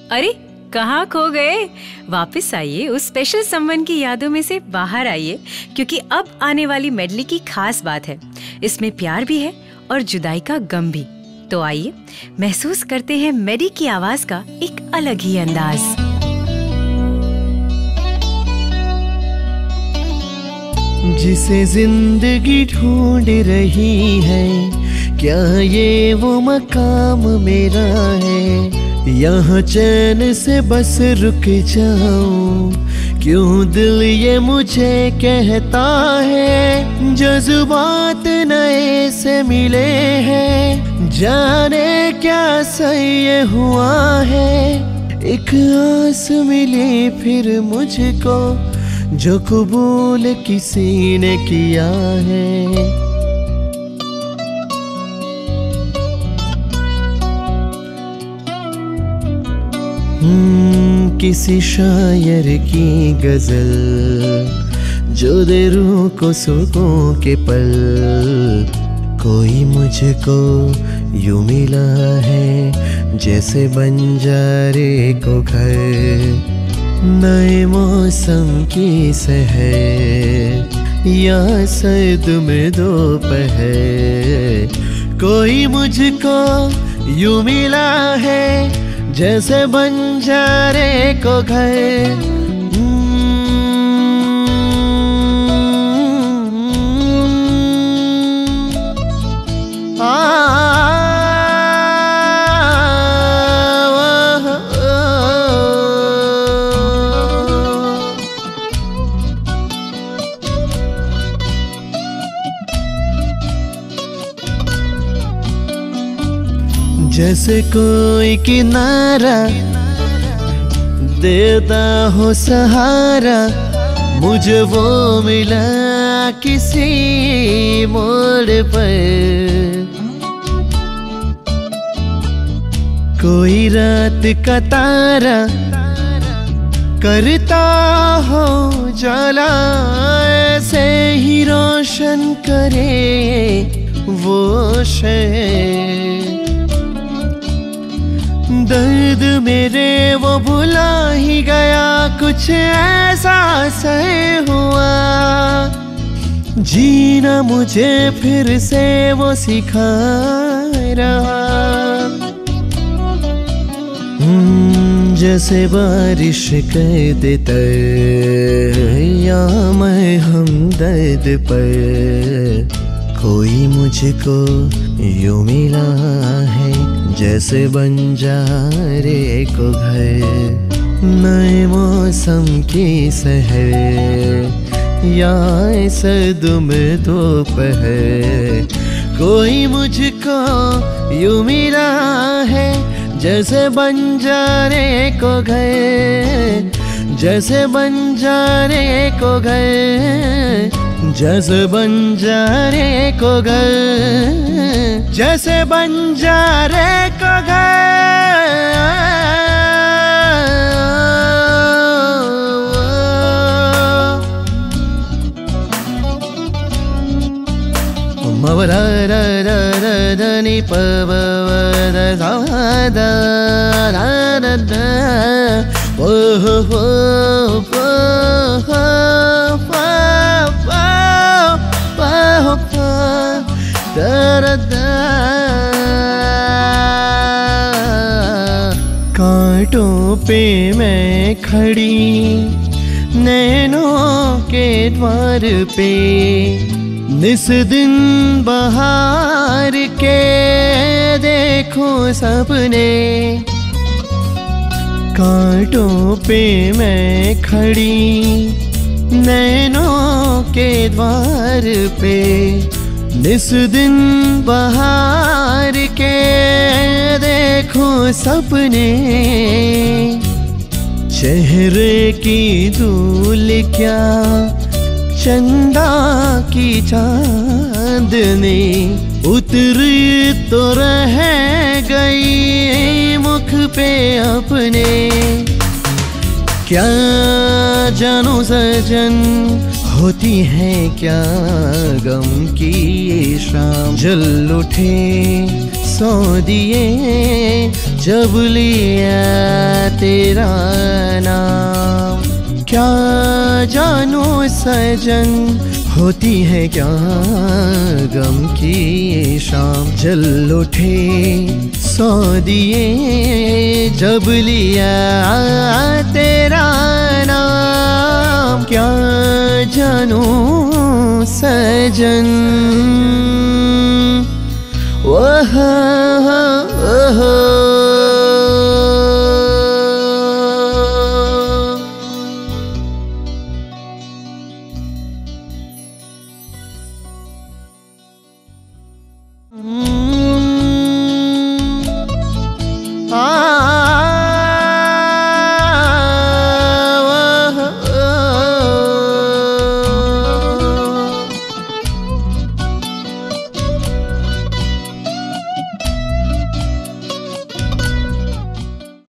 अरे कहाँ खो गए? वापस आइए, उस स्पेशल समवन की यादों में से बाहर आइए, क्योंकि अब आने वाली मेडली की खास बात है। इसमें प्यार भी है और जुदाई का गम भी। तो आइए महसूस करते हैं मेडी की आवाज का एक अलग ही अंदाज। जिसे जिंदगी ढूंढ रही है, क्या ये वो मकाम मेरा है? यहाँ चैन से बस रुक जाऊं, क्यों दिल ये मुझे कहता है। जज्बात नए से मिले हैं, जाने क्या सही हुआ है। एक आस मिली फिर मुझको, जो कबूल किसी ने किया है। किसी शायर की गजल, जो दे रूह को सुकून के पल। कोई मुझको यूं मिला है, जैसे बंजारे को घर। नए मौसम की सहर, या सर्द में दोपहर। कोई मुझको यूं मिला है, जैसे बंजारे को घर। जैसे कोई किनारा देता हो सहारा, मुझे वो मिला किसी मोड़ पर। कोई रात का तारा करता हो जाला, ऐसे ही रोशन करे वो शहर। दर्द मेरे वो भुला ही गया, कुछ ऐसा सही हुआ। जीना मुझे फिर से वो सिखा रहा। जैसे बारिश कर देता या मैं हम दर्द पर। कोई मुझको यूं मिला है, जैसे बंजारे को घर। नए मौसम की सहर, या सर्द में दोपहर। कोई मुझको यूं मिला है, जैसे बंजारे को घर। जैसे बंजारे को घर, जैसे बंजारे को घर। जैसे बंजारे को घर। मवरा रा रा रा रा नी प व व रा सा दा रा रा दा ओ हो हो हो हो कांटों पे मैं खड़ी नैनों के द्वार पे, निस दिन बहार के देखो सपने। कांटों पे मैं खड़ी नैनों के द्वार पे, निस दिन बहार के देखो सपने। चेहरे की धूल क्या चंदा की चांदनी, उतरी तो रह गई मुख पे अपने। क्या जानो सजन होती है क्या गम की ये शाम। जल उठे सौ दिए जब लिया तेरा नाम। क्या जानो सजन होती है क्या गम की ये शाम। जल उठे 100 दिए जब लिया तेरा नाम। क्या जानो सजन ओह ओह ओह